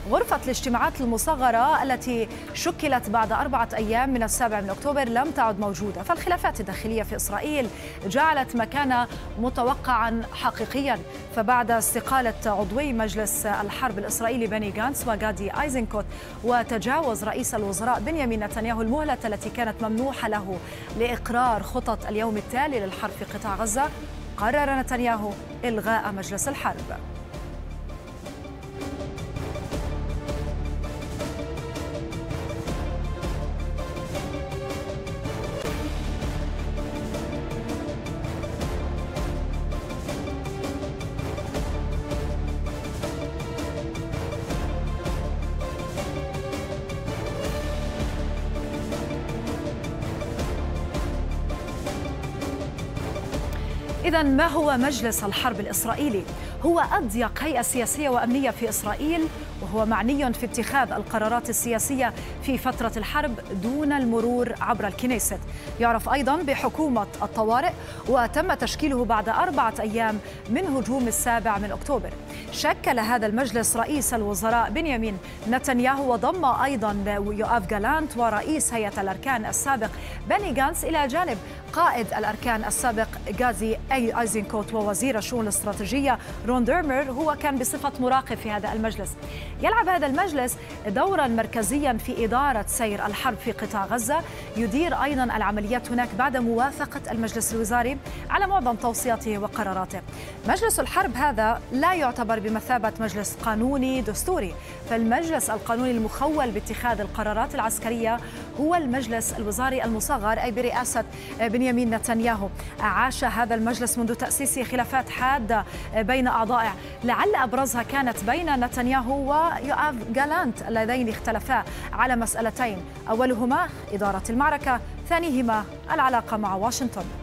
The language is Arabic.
غرفة الاجتماعات المصغرة التي شكلت بعد 4 أيام من 7 من أكتوبر لم تعد موجودة، فالخلافات الداخلية في إسرائيل جعلت مكان متوقعا حقيقيا. فبعد استقالة عضوي مجلس الحرب الإسرائيلي بني غانتس وغادي أيزنكوت وتجاوز رئيس الوزراء بنيامين نتنياهو المهلة التي كانت ممنوحة له لإقرار خطط اليوم التالي للحرب في قطاع غزة، قرر نتنياهو إلغاء مجلس الحرب. إذن ما هو مجلس الحرب الإسرائيلي؟ هو أضيق هيئة سياسية وأمنية في إسرائيل، وهو معني في اتخاذ القرارات السياسية في فترة الحرب دون المرور عبر الكنيست. يعرف أيضا بحكومة الطوارئ، وتم تشكيله بعد 4 أيام من هجوم 7 من أكتوبر. شكل هذا المجلس رئيس الوزراء بنيامين نتنياهو، وضم أيضا يوآف جالانت ورئيس هيئة الأركان السابق بني غانتس، إلى جانب قائد الأركان السابق غادي أيزنكوت ووزير الشؤون الاستراتيجية رون ديرمر، هو كان بصفة مراقب في هذا المجلس. يلعب هذا المجلس دورا مركزيا في إدارة سير الحرب في قطاع غزة، يدير أيضا العمليات هناك بعد موافقة المجلس الوزاري على معظم توصياته وقراراته. مجلس الحرب هذا لا يعتبر بمثابة مجلس قانوني دستوري، فالمجلس القانوني المخول باتخاذ القرارات العسكرية هو المجلس الوزاري المصغر، أي برئاسة بنيامين نتنياهو. عاش هذا المجلس منذ تأسيسه خلافات حادة بين أعضائه، لعل أبرزها كانت بين نتنياهو ويوآف جالانت اللذين اختلفا على مسألتين، أولهما إدارة المعركة، ثانيهما العلاقة مع واشنطن.